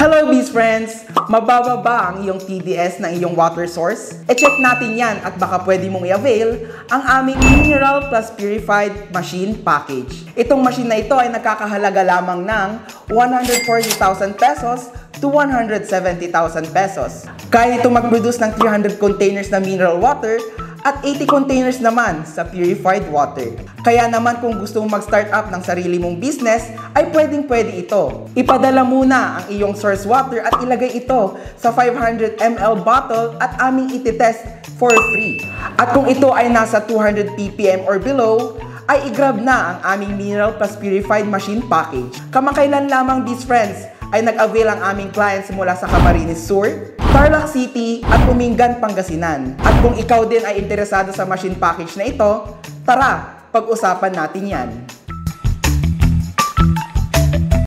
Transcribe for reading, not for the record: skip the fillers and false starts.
Hello Bees Friends! Mababa ba ang iyong TDS ng iyong water source? E-check natin yan at baka pwede mong i-avail ang aming Mineral plus Purified Machine package. Itong machine na ito ay nagkakahalaga lamang ng 140,000 pesos to 170,000 pesos. Kaya ito mag-produce ng 300 containers na mineral water at 80 containers naman sa purified water. Kaya naman kung gusto mong mag-start up ng sarili mong business, ay pwedeng-pwede ito. Ipadala muna ang iyong source water at ilagay ito sa 500 ml bottle at aming ititest for free. At kung ito ay nasa 200 ppm or below, ay i-grab na ang aming Mineral plus Purified Machine package. Kamakailan lamang Bees Friends ay nag-avail ang aming clients mula sa Camarines Sur, Tarlac City at Umingan, Pangasinan. At kung ikaw din ay interesado sa machine package na ito, tara, pag-usapan natin yan.